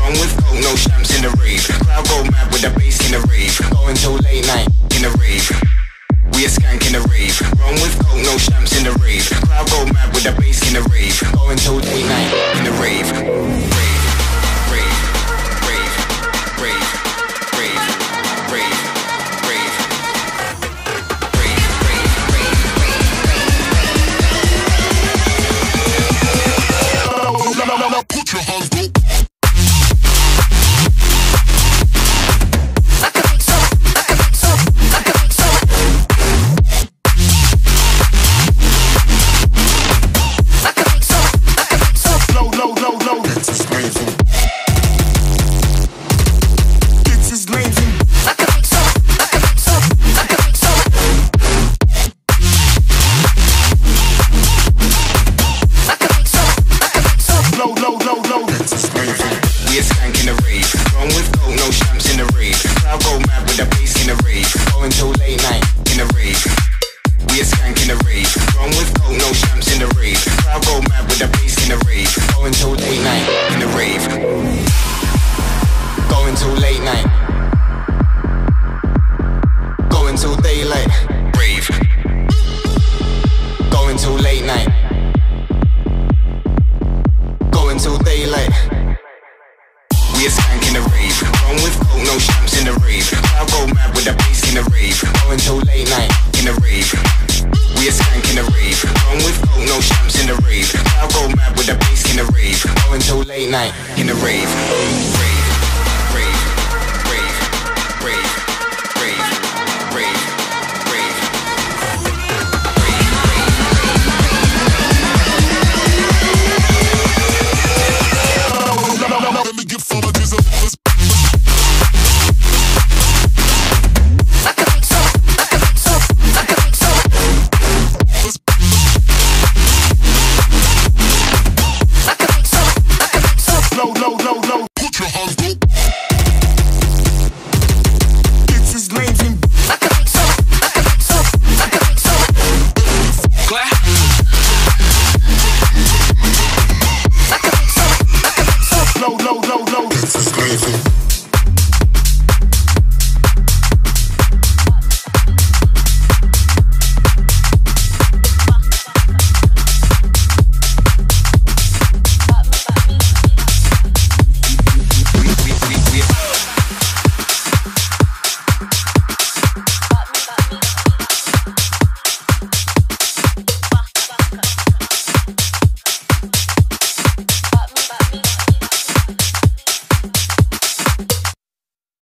Wrong with coke, no champs in the rave. Crowd go mad with the bass in the rave. Going till late night in the rave. We a skank in the rave. Wrong with coke, no champs in the rave. Crowd go mad with the bass in the rave. Going till late night in the rave. Rave, rave, rave, rave, rave, rave, rave, rave, rave, rave. Put your hands up. Low.